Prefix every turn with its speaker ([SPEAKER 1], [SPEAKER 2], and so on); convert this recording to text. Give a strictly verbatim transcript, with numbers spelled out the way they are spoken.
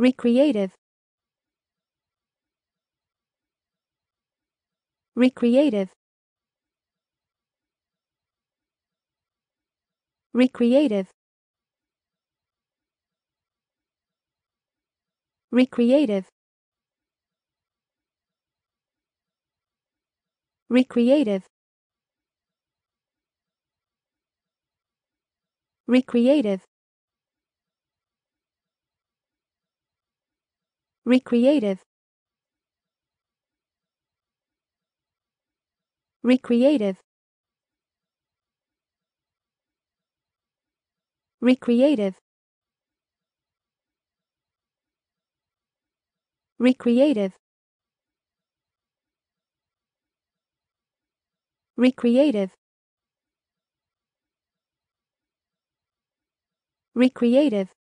[SPEAKER 1] Recreative. Recreative. Recreative. Recreative. Recreative. Recreative. Recreative. Recreative. Recreative. Recreative. Recreative. Recreative.